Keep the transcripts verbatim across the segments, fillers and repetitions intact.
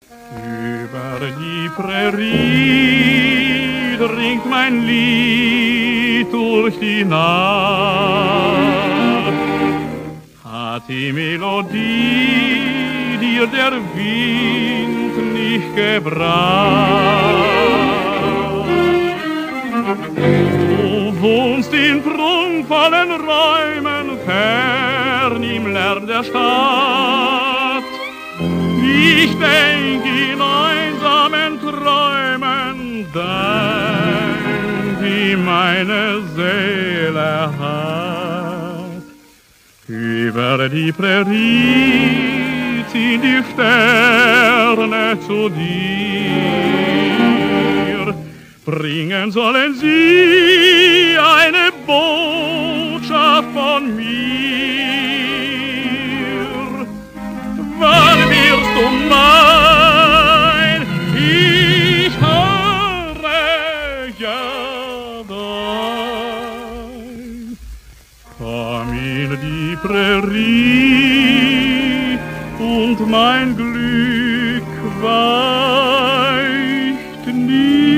Über die Prärie dringt mein Lied durch die Nacht. Hat die Melodie dir der Wind nicht gebracht? Du wohnst in prunkvollen Räumen, fern im Lärm der Stadt. Ich denk in einsamen Träumen dein, wie meine Seele hat. Über die Prärie ziehen die Sterne zu dir. Bringen sollen sie eine Botschaft von mir. Wann wirst du mein? Ich höre ja dein. Komm in die Prärie und mein Glück weicht nie.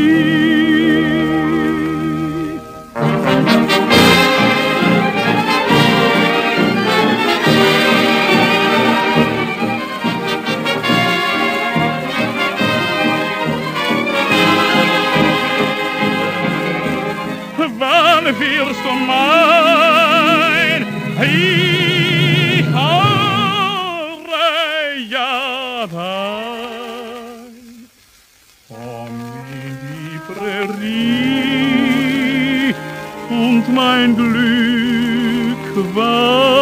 Wann wirst du mein? Ich höre ja dein. Komm in die Prärie und mein Glück war